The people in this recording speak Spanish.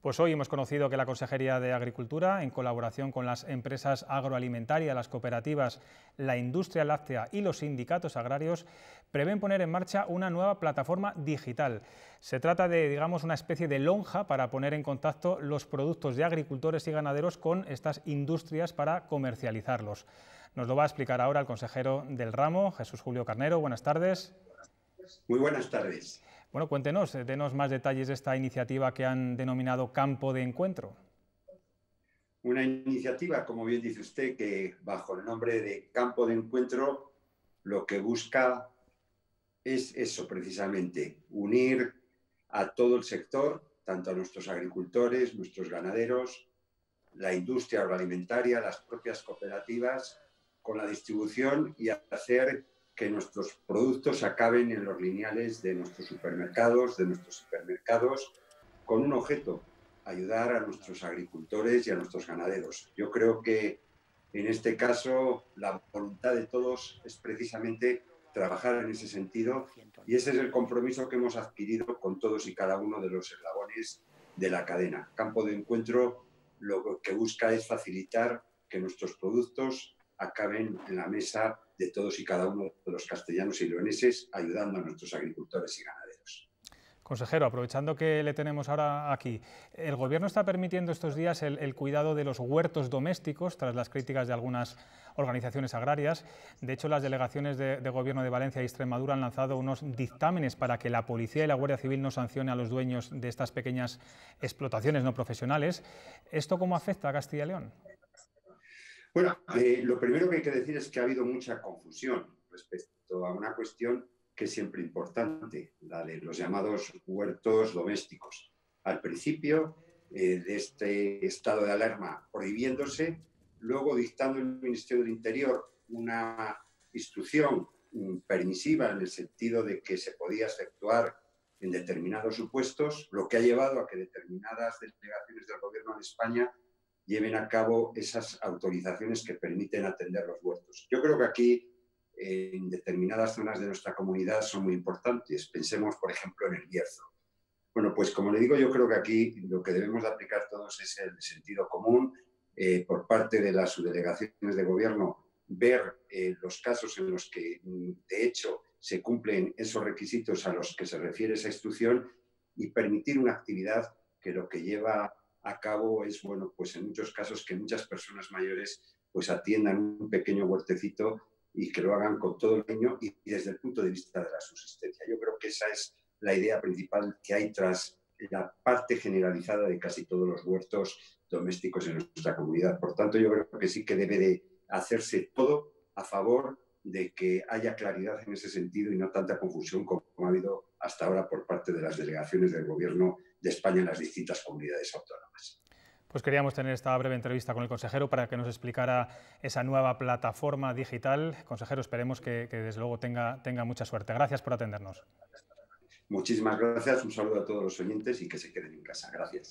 Pues hoy hemos conocido que la Consejería de Agricultura, en colaboración con las empresas agroalimentarias, las cooperativas, la industria láctea y los sindicatos agrarios, prevén poner en marcha una nueva plataforma digital. Se trata de, digamos, una especie de lonja para poner en contacto los productos de agricultores y ganaderos con estas industrias para comercializarlos. Nos lo va a explicar ahora el consejero del ramo, Jesús Julio Carnero. Buenas tardes. Muy buenas tardes. Bueno, cuéntenos, denos más detalles de esta iniciativa que han denominado Campo de Encuentro. Una iniciativa, como bien dice usted, que bajo el nombre de Campo de Encuentro lo que busca es eso precisamente, unir a todo el sector, tanto a nuestros agricultores, nuestros ganaderos, la industria agroalimentaria, las propias cooperativas, con la distribución y hacer que nuestros productos acaben en los lineales de nuestros supermercados, con un objeto: ayudar a nuestros agricultores y a nuestros ganaderos. Yo creo que en este caso la voluntad de todos es precisamente trabajar en ese sentido, y ese es el compromiso que hemos adquirido con todos y cada uno de los eslabones de la cadena. Campo de Encuentro lo que busca es facilitar que nuestros productos acaben en la mesa de todos y cada uno de los castellanos y leoneses, ayudando a nuestros agricultores y ganaderos. Consejero, aprovechando que le tenemos ahora aquí, el Gobierno está permitiendo estos días el cuidado de los huertos domésticos tras las críticas de algunas organizaciones agrarias. De hecho, las delegaciones de Gobierno de Valencia y Extremadura han lanzado unos dictámenes para que la Policía y la Guardia Civil no sancione a los dueños de estas pequeñas explotaciones no profesionales. ¿Esto cómo afecta a Castilla y León? Bueno, lo primero que hay que decir es que ha habido mucha confusión respecto a una cuestión que es siempre importante, la de los llamados huertos domésticos. Al principio de este estado de alarma prohibiéndose, luego dictando el Ministerio del Interior una instrucción permisiva en el sentido de que se podía efectuar en determinados supuestos, lo que ha llevado a que determinadas delegaciones del Gobierno de España lleven a cabo esas autorizaciones que permiten atender los huertos. Yo creo que aquí, en determinadas zonas de nuestra comunidad, son muy importantes. Pensemos, por ejemplo, en el Bierzo. Bueno, pues como le digo, yo creo que aquí lo que debemos de aplicar todos es el sentido común, por parte de las subdelegaciones de gobierno, ver los casos en los que, de hecho, se cumplen esos requisitos a los que se refiere esa instrucción, y permitir una actividad que lo que lleva a cabo es, bueno, pues en muchos casos que muchas personas mayores pues atiendan un pequeño huertecito y que lo hagan con todo el cariño y desde el punto de vista de la subsistencia. Yo creo que esa es la idea principal que hay tras la parte generalizada de casi todos los huertos domésticos en nuestra comunidad. Por tanto, yo creo que sí que debe de hacerse todo a favor de que haya claridad en ese sentido y no tanta confusión como ha habido hasta ahora por parte de las delegaciones del Gobierno de España en las distintas comunidades autónomas. Pues queríamos tener esta breve entrevista con el consejero para que nos explicara esa nueva plataforma digital. Consejero, esperemos que desde luego tenga mucha suerte. Gracias por atendernos. Muchísimas gracias, un saludo a todos los oyentes y que se queden en casa. Gracias.